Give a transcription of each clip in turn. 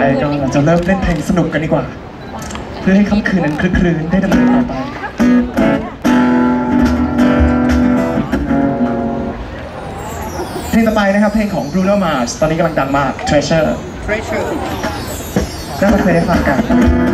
ก็เราจะเริ่มเล่นเพลงสนุกกันดีกว่าเพื่อให้ค่ำคืนนั้นคลึกครื้นได้ดำเนินต่อไปเพลงต่อไปนะครับเพลงของ Bruno Mars ตอนนี้กำลังดังมาก Treasure น่าจะเคยได้ฟังกัน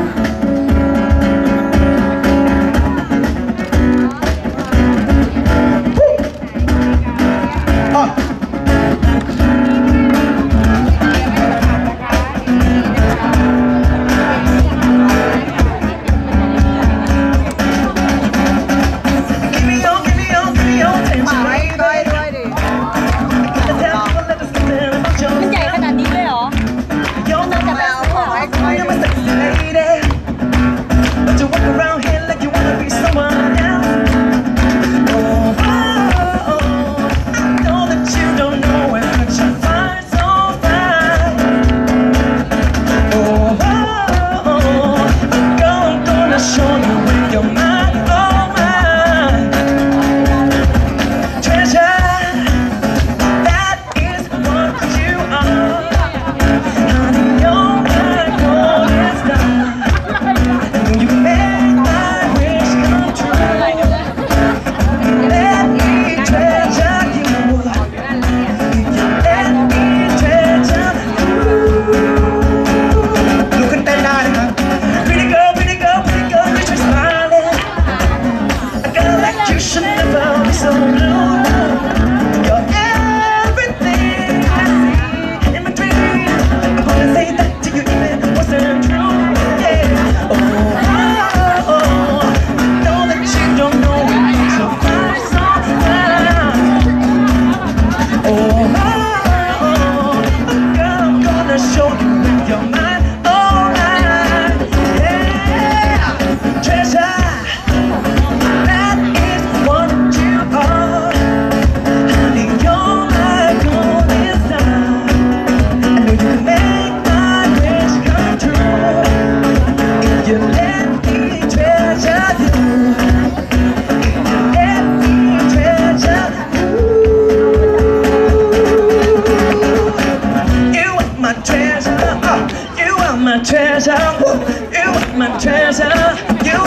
Treasure, you are my treasure. You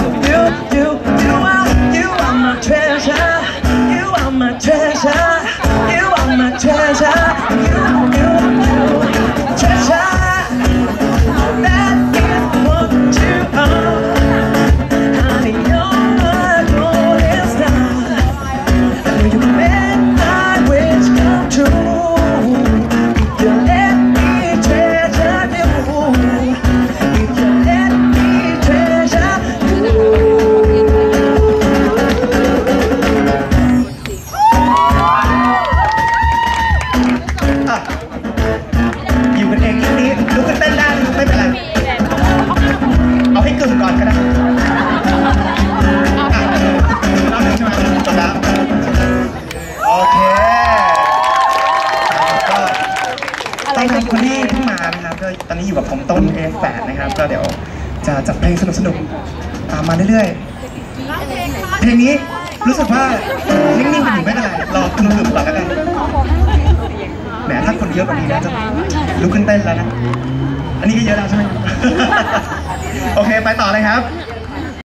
are my treasure. You are my treasure. You are my treasure. Treasure. That is what you are. Honey, you're my golden star. I know you make my wish come true. You let me treasure you.อยู่กันเองแค่นี้ลุกกันเต้นได้ไม่เป็นไรเอาให้กึ่งก่อนก็ได้รอบหนึ่งใช่ไหมจบแล้วโอเคก็ต้องขอบคุณที่เพิ่งมานะครับก็ตอนนี้อยู่กับผมต้น AF8 นะครับก็เดี๋ยวจะจัดเพลงสนุกๆตามมาเรื่อยๆเพลงนี้รู้สึกว่านิ่งๆกันอยู่ไม่เป็นไรรอคุณฝึกก่อนแล้วกันแหมถ้าคนเยอะกว่านี้น่าจะลุกขึ้นเต้นแล้วนะอันนี้ก็เยอะแล้วใช่ไหมโอเคไปต่อเลยครับ